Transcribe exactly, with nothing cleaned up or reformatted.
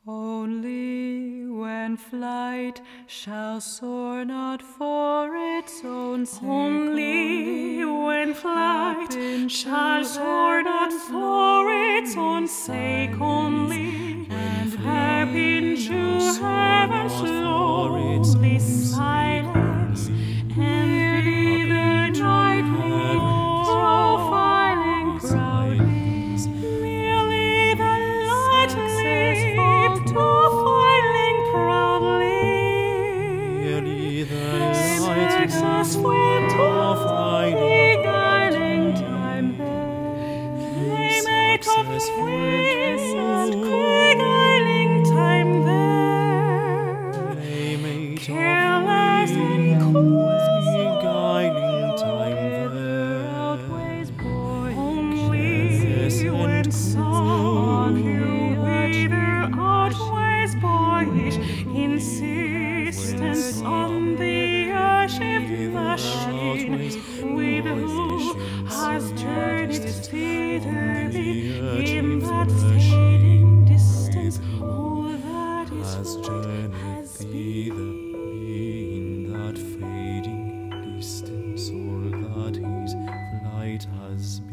Only when flight shall soar not for its own sake, only when flight shall soar not for its own sake, only and harp into heaven's lonely silence, and be the night wind profiling proudly, merely the lightly profiling proudly, merely the successful beguiling time there, playmate of ways and beguiling time there, careless and cool beguiling time there, outweighs boyish, only when song you weather outweighs boyish insistence on the airship machine, with who has journeyed thitherly in that fading distance. All that is has what journeyed has thither been. in that fading distance, all that his flight has been.